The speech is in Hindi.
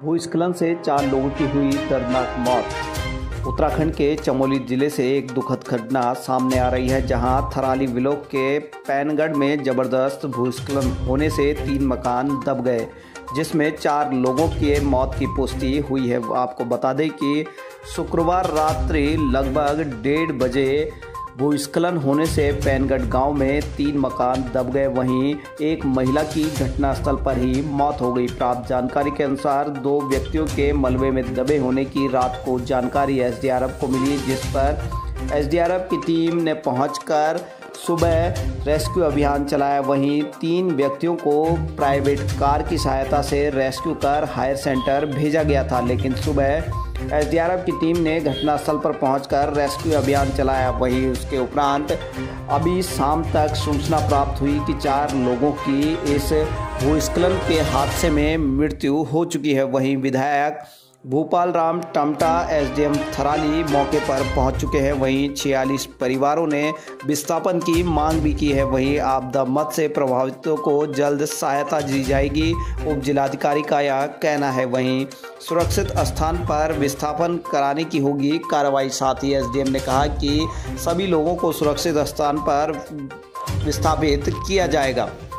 भूस्खलन से 4 लोगों की हुई दर्दनाक मौत। उत्तराखंड के चमोली जिले से एक दुखद घटना सामने आ रही है, जहां थराली ब्लॉक के पैनगढ़ में जबरदस्त भूस्खलन होने से 3 मकान दब गए, जिसमें 4 लोगों की मौत की पुष्टि हुई है। आपको बता दें कि शुक्रवार रात्रि लगभग 1:30 बजे भूस्खलन होने से पैनगढ़ गांव में 3 मकान दब गए। वहीं एक महिला की घटनास्थल पर ही मौत हो गई। प्राप्त जानकारी के अनुसार 2 व्यक्तियों के मलबे में दबे होने की रात को जानकारी एसडीआरएफ को मिली, जिस पर एसडीआरएफ की टीम ने पहुंचकर सुबह रेस्क्यू अभियान चलाया। वहीं 3 व्यक्तियों को प्राइवेट कार की सहायता से रेस्क्यू कर हायर सेंटर भेजा गया था, लेकिन सुबह एसडीआरएफ की टीम ने घटनास्थल पर पहुंचकर रेस्क्यू अभियान चलाया। वहीं उसके उपरांत अभी शाम तक सूचना प्राप्त हुई कि 4 लोगों की इस भूस्खलन के हादसे में मृत्यु हो चुकी है। वहीं विधायक भूपाल राम टमटा एसडीएम थराली मौके पर पहुंच चुके हैं। वहीं 46 परिवारों ने विस्थापन की मांग भी की है। वहीं आपदा मद से प्रभावितों को जल्द सहायता दी जाएगी, उप जिलाधिकारी का यह कहना है। वहीं सुरक्षित स्थान पर विस्थापन कराने की होगी कार्रवाई। साथ ही एसडीएम ने कहा कि सभी लोगों को सुरक्षित स्थान पर विस्थापित किया जाएगा।